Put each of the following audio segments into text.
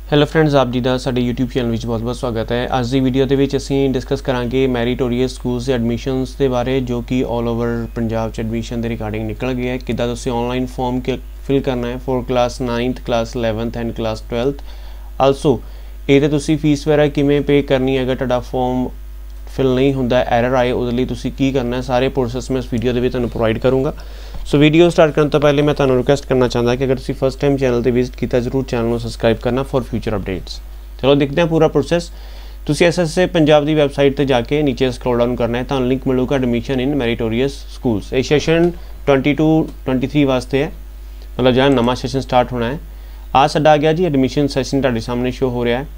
Hello friends, आप जी का साडे यूट्यूब चैनल में बहुत बहुत स्वागत है। अज की वीडियो के असीं डिस्कस करांगे मैरीटोरीअस स्कूल्स के एडमिशनस के बारे, जो कि ऑल ओवर पंजाब च एडमिशन के रिगार्डिंग निकल गया है। किद्दां तुसीं ऑनलाइन फॉर्म फिल करना है for class 9th, class 11th and class 12th। Also ये तुसीं फीस वगैरह किवें पे करनी है, अगर तुहाडा फॉर्म फिल नहीं होंदा, एरर आए, उहदे लई तुसीं की करना है, सारे प्रोसैस मैं इस वीडियो के तुहानूं प्रोवाइड करूँगा। सो वीडियो स्टार्ट करने तो पहले मैं तुहानूं रिक्वेस्ट करना चाहता कि अगर तुसीं फर्स्ट टाइम चैनल पर विजिट किया, जरूर चैनल को सबसक्राइब करना फॉर फ्यूचर अपडेट्स। चलो देखते हैं पूरा प्रोसैस। तुसीं SSA पंजाब की वैबसाइट पर जाके नीचे स्क्रॉल डाउन करना है, तो लिंक मिलेगा एडमिशन इन मैरीटोरीअस स्कूल्स। ये सैशन 22-23 वास्ते है, मतलब जो नवा सैशन स्टार्ट होना है। आ साडा आ गया जी एडमिशन सैशन, तुहाडे सामने शो हो रहा है।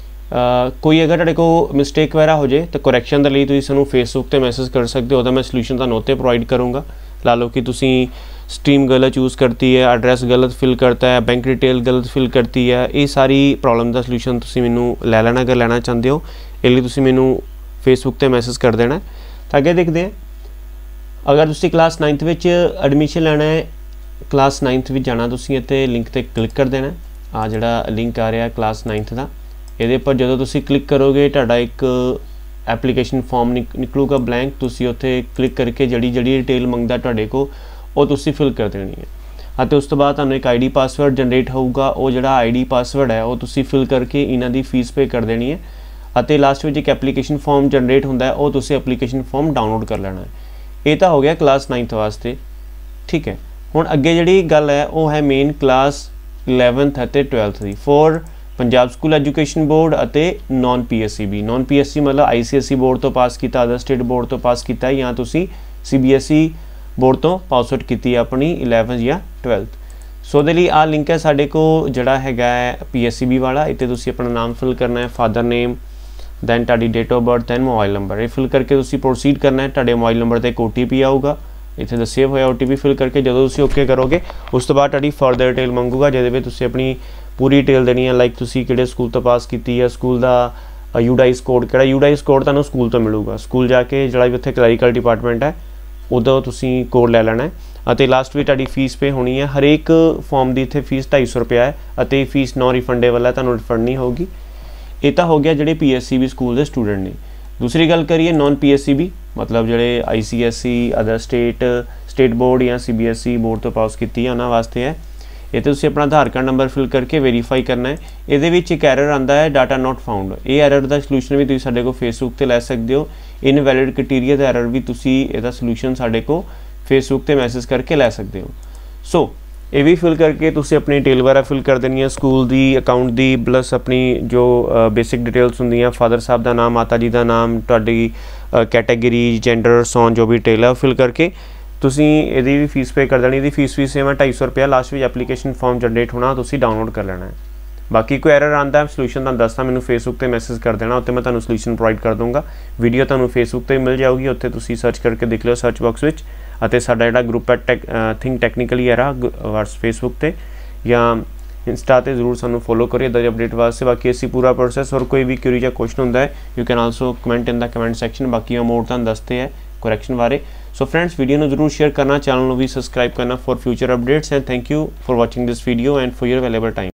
कोई अगर तुहाडे को मिसटेक वगैरह हो जाए तो करैक्शन के लिए तुसीं सानूं फेसबुक पर मैसेज कर सकते हो, तो मैं सल्यूशन तुहानूं उत्ते प्रोवाइड करूँगा। ला लो कि तुसीं स्ट्रीम गलत चूज़ करती है, एड्रैस गलत फिल करता है, बैंक डिटेल गलत फिल करती है, ये सारी प्रॉब्लम का सल्यूशन तुसीं मैनूं लै लेना अगर लेना चाहते हो। इसलिए तुसीं मैनूं फेसबुक पर मैसेज कर देना। तो अगे देखते हैं, अगर तुसीं क्लास 9th विच एडमिशन लेना है, क्लास 9th विच जाना, तुसीं इत्थे लिंक ते क्लिक कर देना। आ जिहड़ा लिंक आ रहा है क्लास 9th का, ये पर जो तुसीं क्लिक करोगे तुहाडा एक एप्लीकेशन फॉर्म निकलूगा ब्लैंक। तुसीं उत्थे क्लिक करके जिहड़ी डिटेल मंगदा तुहाडे को वो तुसीं फिल कर देनी है। तो उस तो बाद तुहानूं एक ID पासवर्ड जनरेट होगा, वो जिहड़ा ID पासवर्ड है वो तुसीं फिल करके इन्हां दी फीस पे कर देनी है। और लास्ट में एक एप्लीकेशन फॉर्म जनरेट होंदा है, वो तुसीं एप्लीकेशन फॉर्म डाउनलोड कर लेना है। ये तो हो गया क्लास 9th वास्ते, ठीक है। हुण अगे जिहड़ी गल है वो है मेन क्लास 11th ਅਤੇ 12th की for Punjab school education board ਅਤੇ नॉन PSEB। नॉन PSE मतलब ICSE बोर्ड तो पास किया, अदर स्टेट बोर्ड तो पास किया, या तुसीं CBSE बोर्ड तो पास आउट की अपनी 11th या 12th। सो दे लई आ लिंक है साडे को जिहड़ा हैगा PSEB वाला। इत्ते तुसीं अपना नाम फिल करना है, फादर नेम, दैन तुहाडी date of birth, then mobile number. ये फिल करके तुसीं प्रोसीड करना है। तुहाडे मोबाइल नंबर ते एक OTP आऊगा, इत्थे दा सेव होया OTP फिल करके जो तुसीं ओके करोगे, उस तो बाद तुहाडी फर्दर डिटेल मंगूगा, जिहदे विच तुसीं अपनी पूरी डिटेल देनी है। लाइक तुसीं किहड़े स्कूल तो पास की है, स्कूल का UDIS कोड किहड़ा, UDIS कोड तुहानूं स्कूल तो मिलूगा। स्कूल जाके जिहड़ा भी उत्थे क्लैरिकल डिपार्टमेंट है उदों तुसीं कोड लै लेना है। और लास्ट में तुहाडी फीस पे होनी है। हरेक फॉर्म की इत्थे फीस 250 रुपया है, और फीस नॉन रिफंडेबल है, तुहानूं रिफंड नहीं होगी। ये तो हो गया जिहड़े PSEB स्कूल के स्टूडेंट ने। दूसरी गल करिए नॉन PSEB मतलब जिहड़े ICSE, अदर स्टेट बोर्ड या CBSE बोर्ड तो पास की, उन्होंने वास्ते है। ये तो तुसीं अपना आधार कार्ड नंबर फिल करके वेरीफाई करना है। ये एक एरर आता है, डाटा नॉट फाउंड। ये एरर का सल्यूशन भी तुसीं साडे को फेसबुक पर लै सकते हो। इनवैलिड क्राइटेरिया का एरर भी तुसीं इहदा सल्यूशन साडे को फेसबुक पर मैसेज करके लै सकते हो। सो ये भी फिल करके तुसीं अपनी डिटेल वगैरह फिल कर देनी है, स्कूल की, अकाउंट की, प्लस अपनी जो बेसिक डिटेल्स होंदियां, फादर साहब का नाम, माता जी का नाम, तुहाडी कैटेगरी, जेंडर, सॉन, जो भी डिटेल है फिल करके तुसीं इहदी भी फीस पे कर देनी। इहदी फीस भी सेम है 250 रुपया। लास्ट में एप्लीकेशन फॉर्म जनरेट होना, तुसीं डाउनलोड कर लेना है। बाकी कोई एरर आता है, सल्यूशन तुहानूं दसदा, मैनूं फेसबुक पर मैसेज कर देना, उत्ते मैं तुहानूं सल्यूशन प्रोवाइड कर दूँगा। वीडियो तुहानूं फेसबुक पर मिल जाऊगी, उत्ते तुसीं सर्च करके देख लिओ सर्च बॉक्स विच। ਅਤੇ ਸਾਡਾ ਜਿਹੜਾ ਗਰੁੱਪ ਹੈ थिंक टैक्नीकली एरा फेसबुक ਤੇ ਜਾਂ इंस्टा ਤੇ ਜ਼ਰੂਰ ਸਾਨੂੰ ਫੋਲੋ ਕਰਿਓ ਇੱਦਾਂ ਦੀ ਅਪਡੇਟ ਵਾਸਤੇ। ਬਾਕੀ ਅਸੀਂ पूरा प्रोसैस और कोई भी क्यूरी या क्वेश्चन ਹੁੰਦਾ है you can also comment in the comment section. बाकी हम और ਤੁਹਾਨੂੰ ਦੱਸਦੇ हैं करैक्शन बारे। सो फ्रेंड्स वीडियो ਨੂੰ ਜ਼ਰੂਰ शेयर करना, चैनल ਨੂੰ भी सबसक्राइब करना for future updates. And thank you for watching this video and for your valuable time.